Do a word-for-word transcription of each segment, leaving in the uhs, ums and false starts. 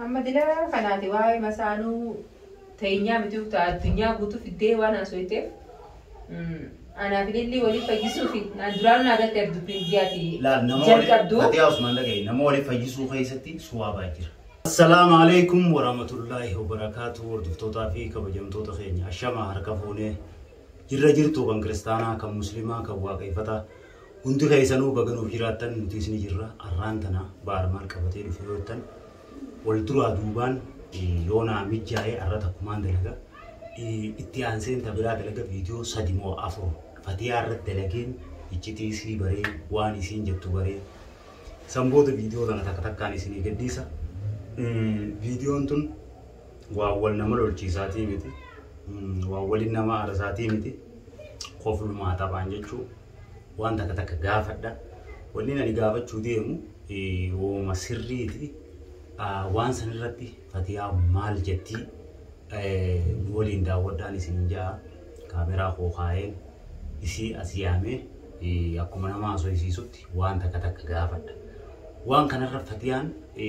أما دلا خناتي واي مسانو تينيا متو تا الدنيا بوتو في الدي وانا سويته أنا في اللي ولي فجسوا في ندران ناقة تبدو بريزياتي لا نموري فتي عثمان لقي نموري فجسوا خيستي سوا باجر. السلام عليكم ورحمة الله وبركاته وردفتوتا في كبجمتوتا خيني أشما هركفوني جرى جرتو كم كريستانا كم مسلمة كم واقعيفتا هندو خيسانو بغنو فيراتن نتيسني جرى أرانتنا بارمال كبتين فيوتن والدروا دوبان يونا ميجاي أراتا كمان دلقا اتيانسين تبرا دلقا فيديو سادمو أفو فتيار دلقين إجتيسي بري وان إسين جبتو بري سمبود فيديو دانا تكتاكاني سيني قديسا فيديو انتون واول نمر والجيساتي ميتي واول نما أرساتي ميتي خوف ما طبعا جتشو وان تكتاك غافت دا ولينا نغافت شو ديمو ومسريتي وان سنرتي فتيا مال جتي نولين داوداني سنجا كاميرا خوخاين isi asiyame akkuma nama aso isiisutti waan takka takka gaafadha waan kanarra fatiyaan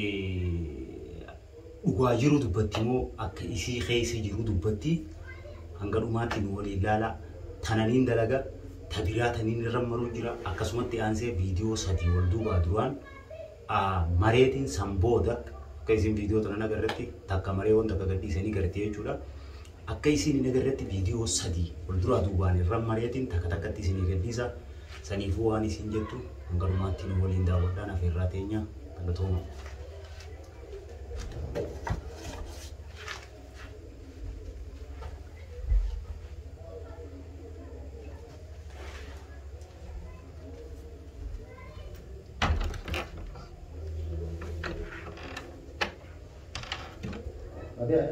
dhugaa jiru dubbatti moo akka isii keessa jiru dubbatti hanga dhumaatti nu walii ilaala tananiin dalaga tabiraa taniin irra maruu jira akkasumatti aansee viidiyoo sadii wal duubaa duraan mareetiin sambooda akka isin viidiyoo tana agarratti takka maree wanta akka gadhiisanii gartee jechuudha akka isin agarratti viidiyoo sadii wal duraa duubaan irra mareetiin takka takkatti isin gadhiisa saniifuu waan isin jettu hanga dhumaatti nu waliin daawwadhaan afeerraa teenya galatooma. Ada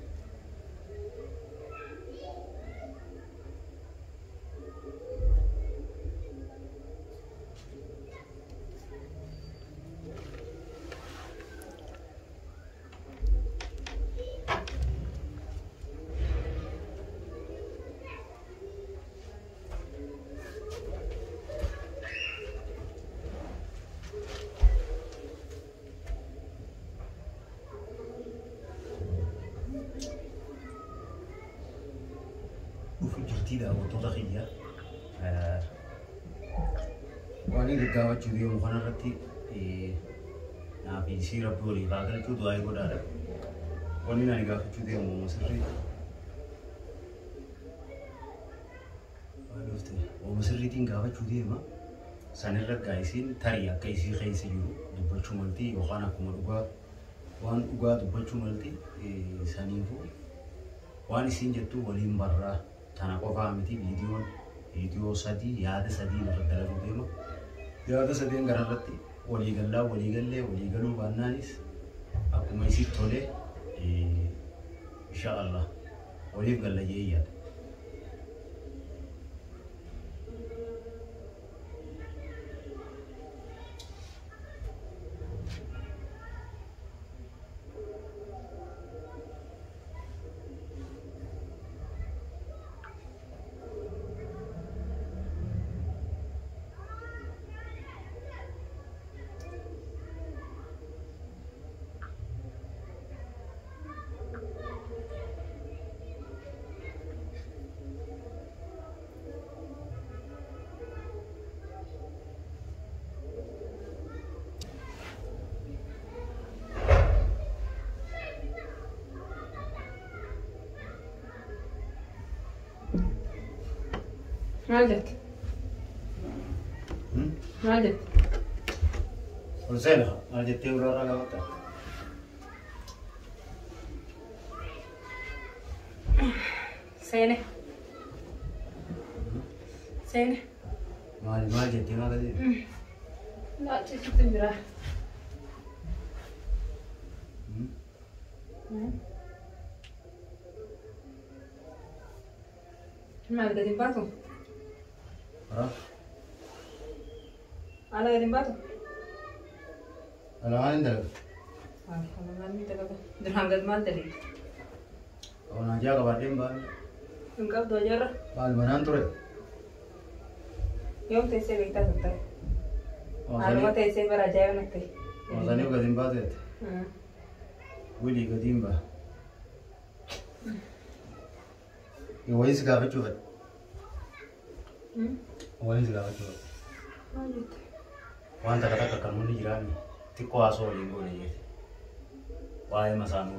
tidak untuk ya, wani dekat curi makanan rati, nabi sirap dulu, bagai itu dua ekor ada, wani nani gak curi mau mesri, aduh tuh, mau mesri tinggal curi mah, sanerat kaisin, tari ya kaisi kaisi juru, dua cumalti, wakana kumaruga, wan uga dua cumalti, sanifu, wani sinjatu walim barra. Tanah kota mesti video video sadi ya ada sadi nak dalam video ya ada sadi yang garam rati wali galla wali galle wali galu bananis aku masih tole insyaallah wali galla ye ya مالك مالك Rosela, ada jeti ular agak apa? Sini, sini. Mal mal jeti mana tadi? Nak cuci tembira. Mal gading batu. Hah? Ala gading batu. Alangan dah. Ah, alangan ni tak apa. Deranggat mal tadi. Oh, naja kabar dia mbak. Engkau dua jar. Mal mana tu? Yom tese kita tu. Alma tese beraja yang nanti. Oh, sana juga dimbat itu. ولي قديم بقى يويس قابل شوفت وين قابل شوفت وانت كتاك كانوني جيراني تكو أسولي نقولي واي مسانو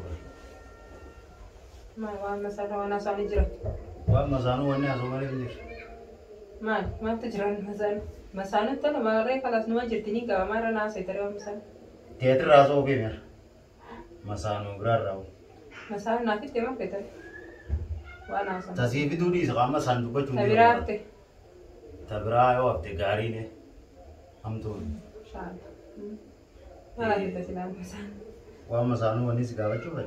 ما واي مسانو وانا ساني جرا واي مسانو وانا أسولي بجير ما ما تجران مسانو مسانو تنا ما رأي خلاص نما جرتني كوا ما رنا سيترى مسانو تياتر راسو بيمر مسانو غرار راو مسانو ناكي تما كتر وانا سانو تسيبي دودي سقام مسانو بچو تبرارته تبرار أو أبتة غاري نه هم تو شان ما راح تسيلان مسانو واي مسانو واني سقابل شوفت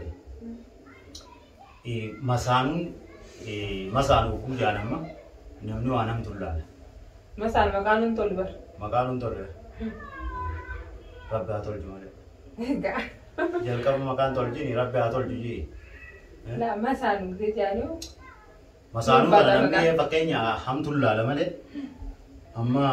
إيه مسانو إيه مسانو كم جانا ما نمنو أنا مطلع مسانو مكانون تولبر مكانون تولبر ربي أطول جماله Enggak. Jangan kamu makan tol jini, Rabbi atol juji. Lah masanu kerjanya. Masanu karena dia pakainya, alhamdulillah lah mana. Amma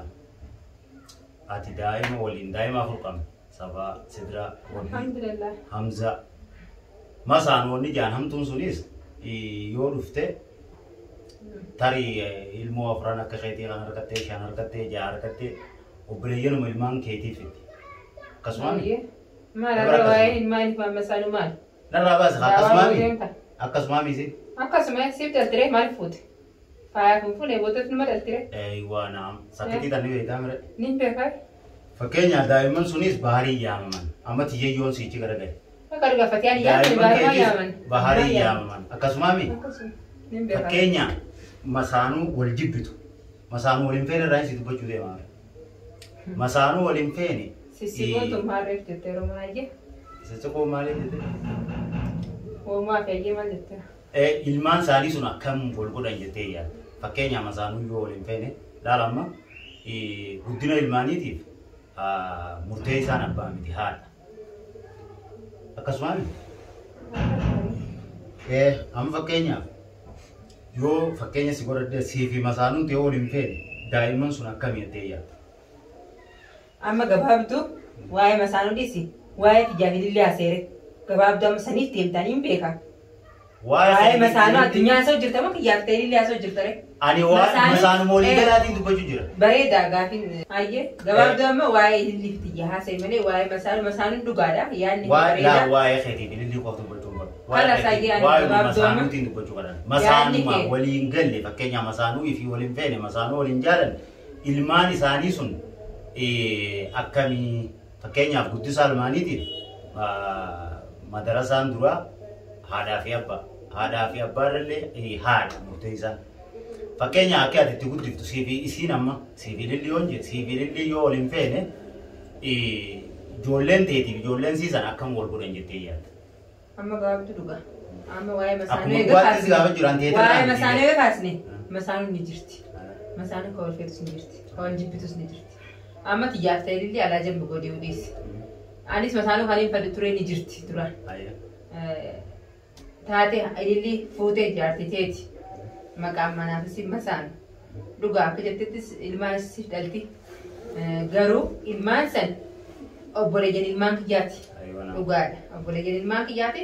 ati daima walin daima furqam. Sabah sidra wali. Alhamdulillah. Hamza. Masanu ni jangan hamtun sunis. I yorufte. Tari ilmu afrana keketi kan harkate, shan harkate, jar harkate. Obrayyan mo ilman keti fit. Kasmami. Mal ada wae main pa masanu mal. Nara bas akasmami. Akasmami sih. Akasmami sih tertere mal food. Fa kun fune botot numar tertere. Aywa naam. Sakiti tani wei tamre. Nimpe kai. Fakenya daiman sunis bahari yaman. Amat yeyon si chigara gai. Akar ga fatiani yaman bahari yaman. Bahari yaman. Akasmami. Nimpe kai. Fakenya masanu wal jibbitu. Masanu wal infene rai si tubachu de mare. Masanu wal infene. Sisi pun tumhare tertere mana Sesuatu malah itu. Oh ma kayak mana itu? Eh ilman sari suna kam golgo dan jete ya. Fakenya masanu yo olimfene dalama eh budina ilmani ti ah murtei sana ba mi had. Akasmani. Eh am fakenya yo fakenya sigora de sifi masanu te olimfene daiman suna kam jete ya. Amma gababtu wae masanu disi. Wae tijahili le asere kebab dam sanif tim tanim beka wae masano adunya so jirta mak yakteri le so jirta re ani wae masano moli galati du baju jira bare da gafin aye kebab dam wae lifti jaha se mene wae masano masano dugada yani wae la wae kheti li ko to baju wala saji ani kebab masano tin du baju kada masano ma wali ngalle fakenya masano ifi wali mfene masano wali njaran ilmani sani sun e akami Fakenya guddisa almaanitiin madarasaan dura haadhaa fi abbaa haadhaa fi abbaallee haadha murteessaa. Fakenya akka ati itti guddiftu siifi isiin amma siifi lilliyoon jedhe siifi lilliyoo waliin feene ijoolleen teetiif ijoolleen siisan akkam wal godhan jettee yaadda. Amma gaafatu dhugaa. Amma waa'ee masaanuu eega kaasne. Akkuma gaafa jiran teetaa. Waa'ee masaanuu eega kaasne. Masaanuu ni jirti. Masaanuu ka wal feetus ni jirti. Ka wal jibbitus ni jirti. Amma tiyyaafta illee alaa jambu godhee odeessi. Anis masaanuu kan hin fadhi turee ni jirti duraan. Taate illee fuutee ijaarti teeti. Maqaan manaafis masaanuu. Dhugaa akka jettettis ilmaan siif dhalti. Garuu ilmaan san obboleeyyan ilmaan kiyyaati. Dhugaadha. Obboleeyyan ilmaan kiyyaati.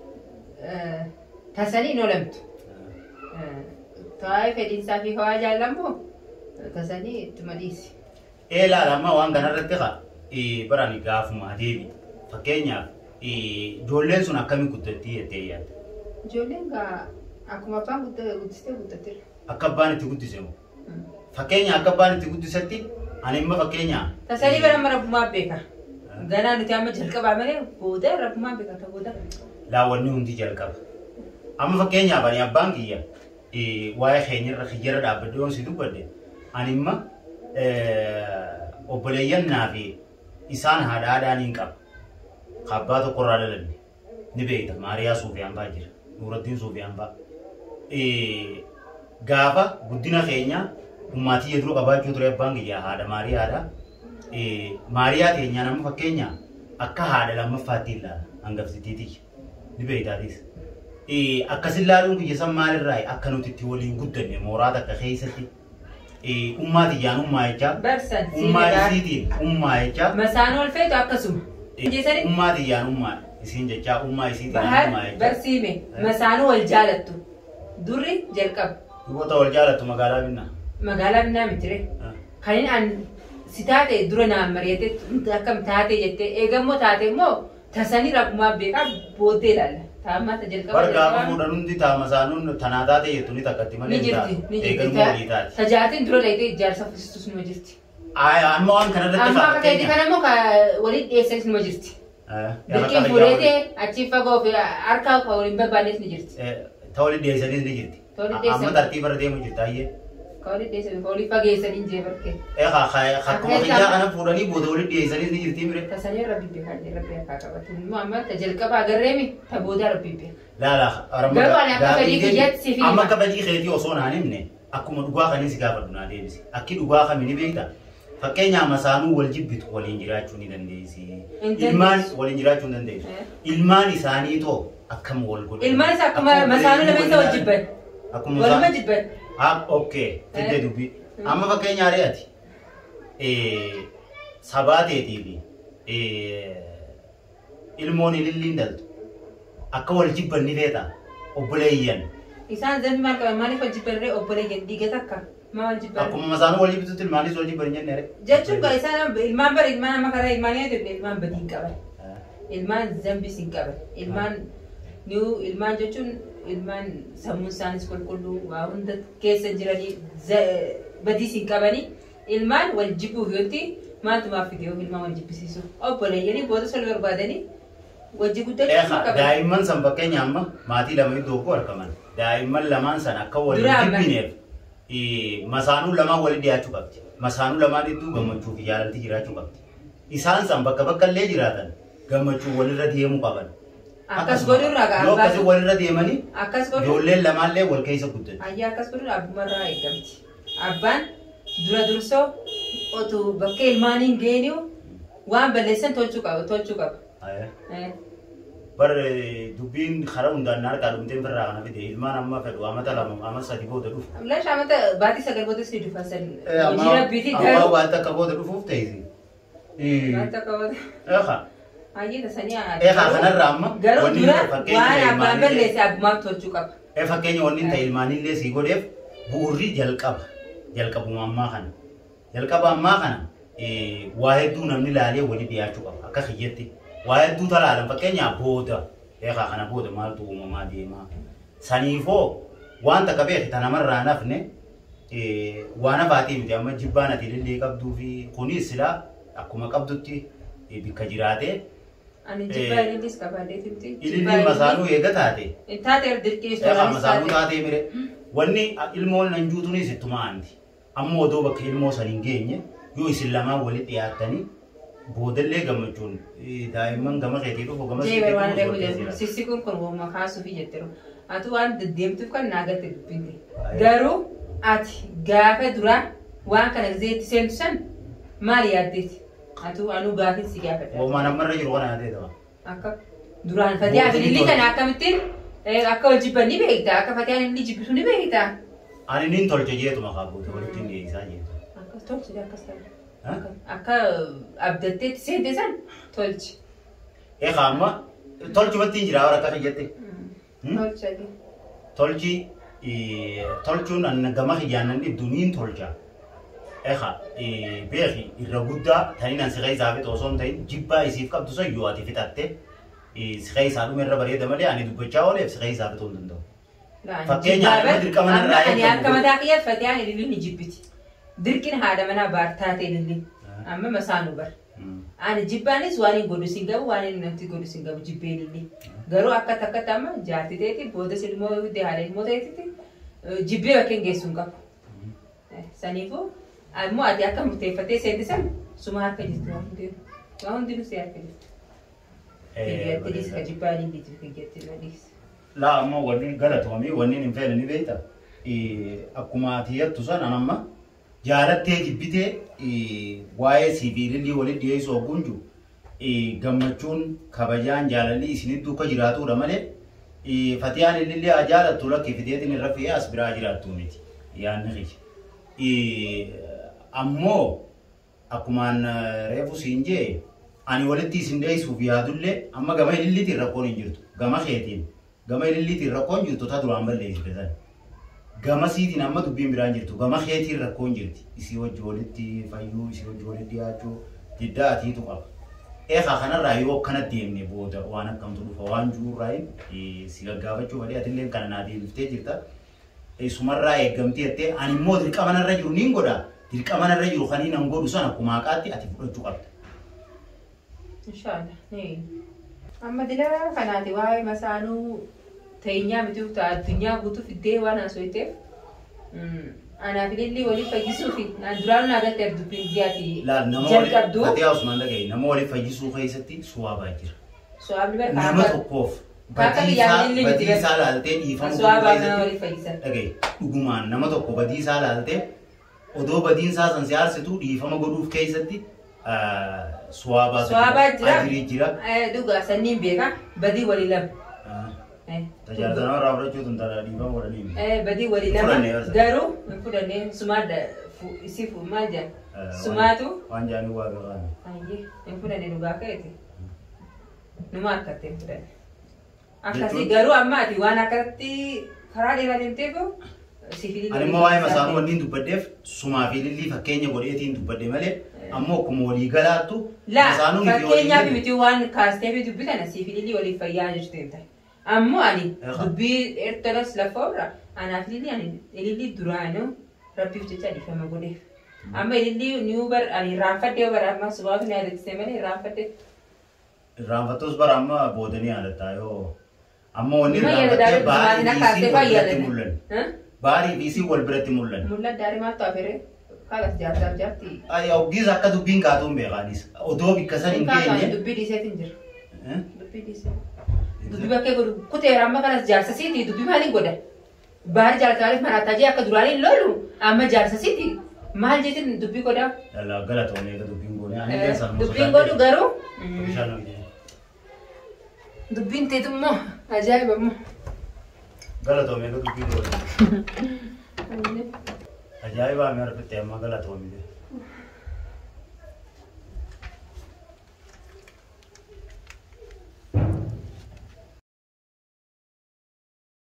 Tasanii hin oolamtu. Taa'ee fedhiinsaa fi hawaa jaallammoo tasanii ittuma dhiisi. Ela lama waan kanarratti qa barani gaafuma deebi fakkeenyaaf ijoolleen sun akkamiin guddattii jettee yaadda. Ijoolleen gaa akkuma abbaan guddistee guddatte. Akka abbaan itti guddise moo fakkeenya akka abbaan itti guddisetti ani immoo fakkeenya. Tasanii bara rabbumaa beeka. Ganaa nuti amma jalqabaa malee booda rabbumaa beeka ta'uu booda. Laawwanni hundi jalqaba. Amma fakkeenyaaf ani abbaan kiyya waa'ee keenyarra kiyyarra dhaabbadde yoon si dubbadde ani immoo obboleeyyan naafi isaan haadha haadhaan hin qabu. Abbaa tokkorraa dhalanne ni beekta Maariyaa Suufiyaan baa jira. Nuurattiin Suufiyaan baa. Gaafa guddina keenya ummaatii jedhuu qabaachuu ture abbaan kiyyaa haadha Maariyaadha. Maariyaa keenyaa nama fakkeenya akka haadha lammaffaatti ilaala hangaftitiiti. Ni beektaatis. Akkasin laaluun kiyya san maalirraa akka nuti itti waliin guddanne mooraa takka keessatti. Ummaa tiyyaan ummaa jecha. Barsan. Ummaa isiitiin ummaa jecha. Masaanuu olfeetu akkasuma. Ummaa tiyyaan ummaa. isin jecha umma isin bahar barsime masanu wal jalatu durri jalqab dubbata wal jalatu magala binna magala binna mitire kanin an sitate dura na mariyate akam taate jette egammo taate mo tasani rabuma beka bote lalla tama ta jalqab barga mu danundi ta masanun tanadate yetuni takatti male egammo litat tajatin dura laite jalsa fistus no jirti ay amma an kana datte amma ka di kana mo ka walid eses no jirti Bikin furete achi fago fi arka ko rin barbanes ni jirti. Eh tawli de sani ni jirti. Amma tartiib barde mu jirta ye. Tawli de sani tawli fage sani je barke. Eh ha ha ha ko khija kana furani bodoli de sani ni jirti mire. Tasani rabbi be hande rabbi ka ka batu mu amma tajalka ba garremi ta boda rabbi be. La la ramma. Garu ana ka badi kiyat sifi. Amma ka badi kheti osona nimne. Akkuma dugaa kan si gaafa dunaa deebisi. Akki dugaa kan ni beekta. Fakkeenya masaanuu wal jibbitu waliin jiraachuu ni dandeessi. Ilmaan waliin jiraachuu ni dandeessu. Ilmaan isaanii too akkam wal godhu. Ilmaan isaa akkuma masaanuu lama isa wal jibban. Akkuma waluma jibban. Ah okay. Tidde dubbi. Amma fakkeenya ari'ati. Eh sabaateetii fi eh ilmoon ililliin daltu akka wal jibban ni feeta obboleeyyan. Isaan zambi maal qaban maaliif wal jibbanree obboleeyyan dhiiga takka. Maal jibban. Akkuma masaanuu wal jibbitutti ilmaanis wal jibban jennee re. Jechuun gaa isaan ilmaan bara ilmaan amma karaa ilmaanii jedhu ilmaan badii qaban. Ilmaan zambi sin qaban. Ilmaan niu ilmaan jechuun ilmaan sammuun isaanis qulqulluu waa hunda keessa jiranii badii sin qabanii ilmaan wal jibbuuf yooti maaltumaaf fidee ilmaan wal jibbisiisu. Obboleeyyanii booda sol barbaadanii wajji guddachuu qaban. Daa'imman san fakkeenya amma maatii lama iddoo koo argaman. Daa'imman lamaan san akka wal jibbineef masaanuu lamaan wali dhiyaachuu qabdi. Masaanuu lamaan iddoo gammachuu fi jaalalti jiraachuu qabdi. Isaan san bakka bakka illee jiraatan gammachuu walirra deemuu qaban. Akkas godhurraa gaa yoo akkasii walirra deemanii akkas godhu ijoolleen lamaallee wal keessa guddatu. Ayyaa akkas godhurraa abbumarraa eegamti. Abbaan dura dursoo otuu bakka ilmaaniin geeniyu waan balleessan tolchuu qaba tolchuu qaba. Bar dubbiin karaa hundaan harkaa dhumteen birraa kana fide ilmaan amma fedhu amata lama amma sadi booda dhufu. Lash amata baatii sagal booda si dhufa san. Hojii rabbiitii garuu. Amma waan takka booda dhufuuf ta'isi. Waan takka booda. Eeqa. Ayyee tasanii haa. Eeqa kanarraa amma. Garuu dura waan abbaan balleesse abbumaaf tolchuu qaba. Ee fakkeenya wanni ta'e ilmaanillee sii godheef bu'uurri jalqaba. Jalqabuma ammaa kana. Jalqaba ammaa kana waa hedduu namni ilaalee wali dhiyaachuu qaba akka kiyyatti. Waa hedduu talaalan fakkeenya booda eeqa kana booda maaltu uumamaa deemaa. Saniifoo waan takka beekta namarraa nafne waan afaatii miti amma jibbaan ati illee qabduu fi kunis silaa akkuma qabdutti bikka jiraatee. Ani jibbaa ilillis qabaatee timti. Ililli masaanuu eega taate. Taatee dirqeessu. Eeqa masaanuu taatee mire. Wanni ilmoon nan juutunis ittuma aanti. Amma odoo bakka ilmoo san hin geenye yoo isin lamaan walitti dhiyaattanii boodallee gammachuun daa'imman gama keetii dhufu gama sitti waan dhufu sissi kun kun wama kaasuu fi jetteeru ati waan deddeemtuuf kan naagatti dubbinte garuu ati gaafa duraa waan kana zeetti seentu san maal yaaddeeti ati anuu gaafin si gaafadha. Waan ammarra jiru kana yaadee ta'a. Akka duraan fatiyaan ililli kana akkamittiin akka wal jibban ni beektaa akka fatiyaan ililli jibbisu ni beektaa. Ani nin tolche jeetuma qabuuti walitti hin dhiyeessaa jeetu. Akkas tolche akkas ta'e. Akka abdatteetti seente san tolchi. Eeqa amma tolchumatti hin jiraa warra akka jette. Tolcha. Tolchi tolchuun an gama kiyyaanan dhibdu niin tolcha. Eeqa beeki irra guddaa taniin an siqee isaa fi osoo hin ta'in jibbaa isiif qabdu san yoo ati fixatte siqee isaa dhume irra bareeda malee ani dubbachaa ooleef siqee isaa fixuu hin danda'u. Fakkeenyaaf dirqama irraa eegamu. Ani akka mataa kiyyaatti fatiyaan ililli ni jibbiti. Dirqin haadha manaa baartaatee ililli. Amma masaanuu bar. Ani jibbaanis waan hin godhu sin gabu waan hin namti godhu sin gabu jibbeen illee. Garuu akka takkatti amma jaarti ta'eeti booda silmoo haadha ilmoo ta'eeti jibbee bakka hin geessu hin qabu. Saniifuu ammoo ati akka murteeffattee seente san suma harka jirtu waan hundeeru. Waan hundinuu si harka jirtu. Fiigyatti dhiisa jibbaan hin dhiisu fiigyatti na dhiisa. Laa amma wanni galatoomii wanni hin feene ni beekta. Akkuma ati jettu san amma jaalattee jibbitee waa'ee sibiilillee walitti dhiyeessuu gunju gammachuun kabajaan jaalalli isinit duuka jiraatudha malee fatiyaan ilillee haa jaalattu lakkii fideetiin irra fe'ee as biraa jiraattu miti yaadni kiyya. Ammoo akkumaan reefu siin jee ani walitti isin deeysuuf yaadullee amma gama ililliitiin rakkoon hin jirtu. Gama keetiin gama ililliitiin rakkoon jirtu ta duraan balleessite san. Gama siitiin amma dubbiin biraan jirtu. Gama keetiin rakkoon jirti. Isii wajji walitti fayyuu, isii wajji walitti dhiyaachuu diddaa atiitu qaba. Eegaa kanarraa yoo akkana deemne booda waan akkamtu dhufa waan juurraa si gaggaafachuu malee atillee kana naa deebiftee jirta. Sumarraa eeggamtee jettee ani immoo dirqama narra jiru niin godha. Dirqama narra jiru kan hin godhu sana akkuma haqaatti ati fudhachuu qabda. Inshallah. Nee. Amma dilaa kanaati waa'ee masaanuu teenyaa miti uta addunyaa guutuu fiddee waan haasofteef anaaf ilillee waliif fayyisuu fi duraan naagatti dubbiin biyyaati jalqabdu. Ati Usmaan dhagaye nama waliif fayyisuu keessatti suwaabaa jira. Suwaabni bara nama tokkoof badii isaa laaltee dhiifama suwaabaa nama waliif fayyisan. Dhagaye dhugumaan nama tokko badii isaa laaltee odoo badiin isaa san si aarsitu dhiifama godhuuf keessatti suwaabaa jira. Dhugaa sanniin beeka badii walii lama. Tajaajila nama raawwachuu tun taraa dhiifama godhanii. Badii walii lama garuu hin fudhannee sumaadha isii maal jedhan sumaatu. Waan jaanii waa gabaan. Hin fudhannee dhugaa ka'eeti. Numa akkatti hin fudhanne. Akkasii garuu amma ati waan akkatti karaa dheeraa deemtee ga'u. Ani immoo waa'ee masaanuu wanni dubbaddeef sumaa fi lillii fakkeenya godheetiin dubbadde malee ammoo akkuma walii galaattu masaanuu miti fakkeenyaaf miti waan kaastee fi dubbitan asii fi lillii waliif fayyaa jirtu ta'e. Ammoo ani dubbii ertolas lafa irra anaaf lillii ani lillii duraanuu rabbiif jecha dhiifama godheef. Amma lillii niu bar ani raanfadhee bara amma subaatu ni adeemsisee malee raanfadhee. Raanfattus bara amma boodanii aadataa yoo amma wanni raanfattee baay'ee mul'anne. Bari di sini wal berarti mulan. Mulan dari mata afere. Kalas jatuh jati. Ayah ogis akka dubin katum be kanis. Odo bikasan ingkenya. Dubi di set injer. Dubi di set. Dubi bakke godu. Kute ramma kalas jalsa siti. Dubi mali goda. Bari jalsa kalis marata aja akka durani lolu. Amma jalsa siti. Mal jetin dubi goda. Yalla galat hone ka dubin goda. Ani kan san. Dubin godu garu. Inshallah. Dubin te tummo. Ajaib ammo. गलत हो मेरे को दुखी हो रहा है अजाइब आ मेरे पे तेमा गलत हो मेरे